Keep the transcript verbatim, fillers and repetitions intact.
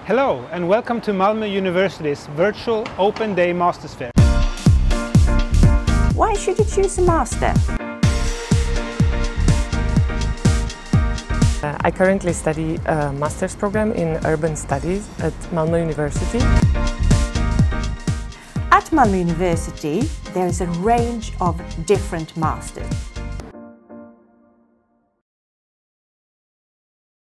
Hello and welcome to Malmö University's virtual Open Day Masters Fair. Why should you choose a master? Uh, I currently study a master's program in urban studies at Malmö University. At Malmö University, there is a range of different masters.